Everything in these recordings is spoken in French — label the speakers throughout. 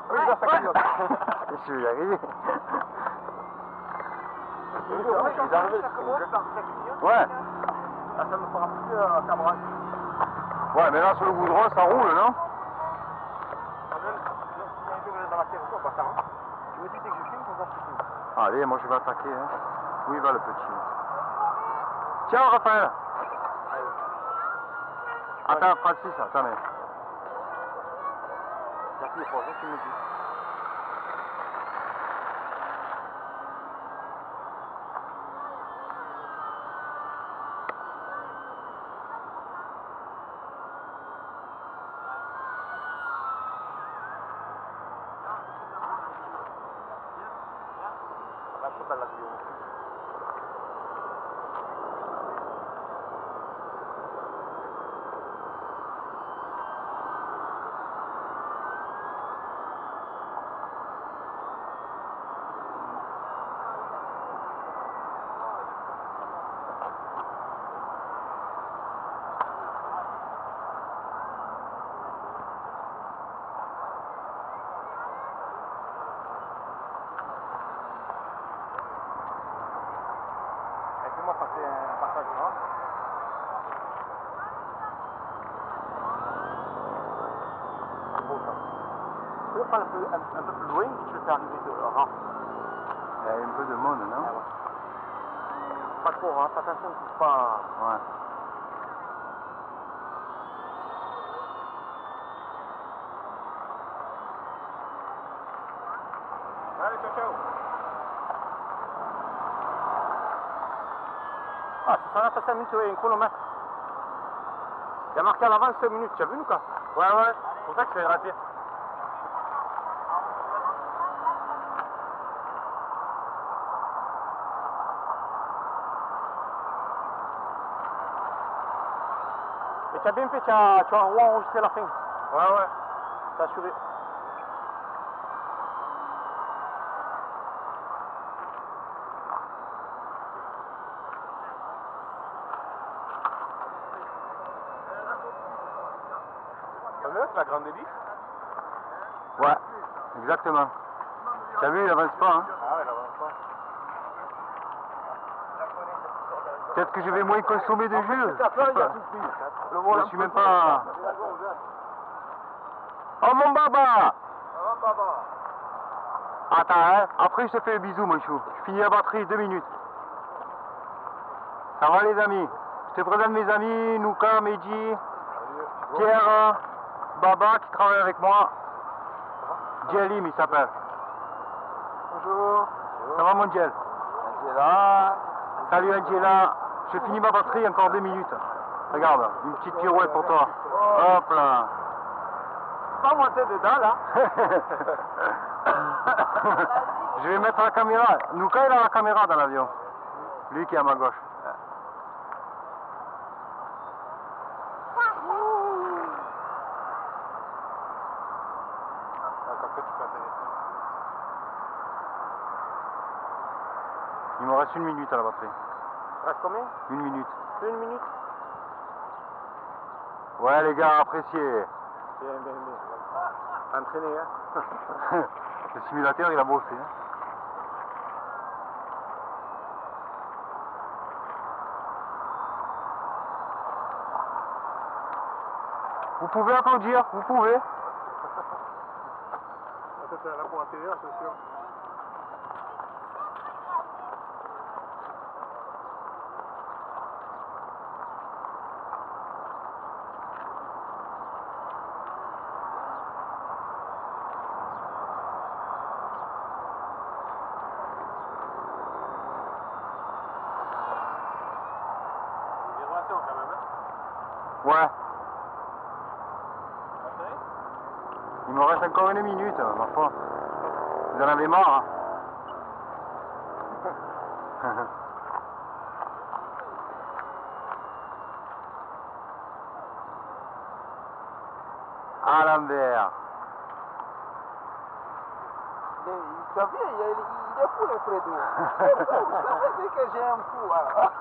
Speaker 1: Oui, dans sa cagnotte.
Speaker 2: Je vais y arriver. Ouais.
Speaker 1: Ah, ça me fera plus camarade.
Speaker 2: Ouais, mais là sur le goudron, ça roule, non?
Speaker 1: Tu me dis dès que je filme, qu'on va se filmer.
Speaker 2: Allez, moi je vais attaquer. Hein. Où il va le petit? Tiens, Raphaël. Attends, Francis, attends, mais.
Speaker 1: J'appuie fort, tu me dis. Lascio per la via. Fais-moi passer un passage grand. C'est beau ça. Tu peux prendre un peu plus loin, je vais faire arriver de rang.
Speaker 2: Il y a un peu de monde, non?
Speaker 1: Ah ouais. Pas trop, hein, pas attention, ne touche pas.
Speaker 2: Ouais.
Speaker 1: Allez, ciao, ciao. Ah, c'est 65 minutes et 1 km. Il y a marqué à l'avance 5 minutes, tu as vu ou quoi? Ouais, ouais, c'est pour ça que je fais rater. Et tu as bien fait, tu as enregistré la fin. Ouais, ouais. T'as assuré. C'est la grande hélice?
Speaker 2: Ouais, exactement. Tu as vu, il avance pas, hein?
Speaker 1: Ah ouais, il avance pas.
Speaker 2: Peut-être que je vais moins consommer de jus. Je suis même pas... Oh mon baba! Attends, hein? Après je te fais le bisou, mon chou. Je finis la batterie, 2 minutes. Ça va les amis? Je te présente mes amis, Nouka, Mehdi, Pierre, Baba qui travaille avec moi. Djelim il s'appelle.
Speaker 1: Bonjour.
Speaker 2: Ça va mon Djel?
Speaker 1: Angela.
Speaker 2: Salut Angela. Je finis ma batterie, encore 2 minutes. Regarde, une petite pirouette pour toi. Hop là.
Speaker 1: Pas monter dedans là.
Speaker 2: Je vais mettre la caméra. Nouka il a la caméra dans l'avion. Lui qui est à ma gauche. Il me reste 1 minute à la batterie.
Speaker 1: Reste combien?
Speaker 2: 1 minute.
Speaker 1: 1 minute.
Speaker 2: Ouais les gars, appréciez.
Speaker 1: Bien, bien, bien. Entraîné, hein.
Speaker 2: Le simulateur il a bossé. Hein. Vous pouvez applaudir, vous pouvez.
Speaker 1: C'est là pour atterrir, c'est sûr. Quand même, hein?
Speaker 2: Ouais. Il me reste encore 1 minute, ma foi. Vous en avez marre, hein? À l'envers.
Speaker 1: Tu as vu, il est fou le Fredo. C'est que j'ai un fou. Alors.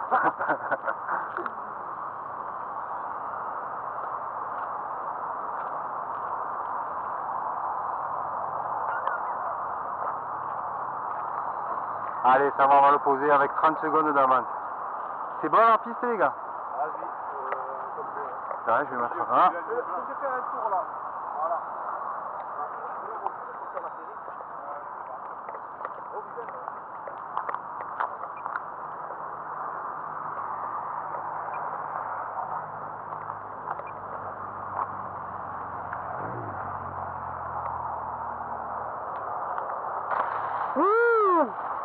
Speaker 2: Allez, ça va, on va le poser avec 30 secondes d'avance. C'est bon la piste, les gars?
Speaker 1: Vas-y.
Speaker 2: Ouais, je vais mettre ça.
Speaker 1: Je vais faire un tour là. Voilà.
Speaker 2: Wouh!